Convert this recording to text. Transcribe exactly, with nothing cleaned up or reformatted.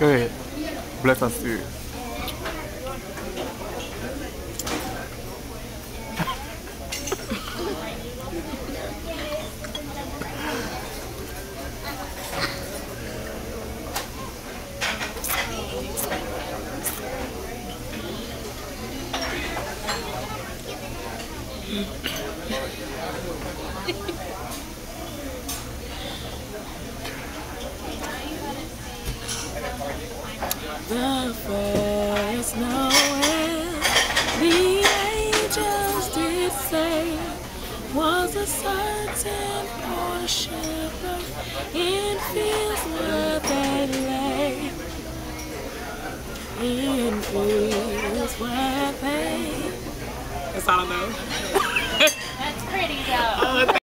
Go ahead. Bless our spirit. The first Noel, the angels did say, was a certain poor shepherd in fields where they lay, in fields where they... That's all I know. That's pretty though.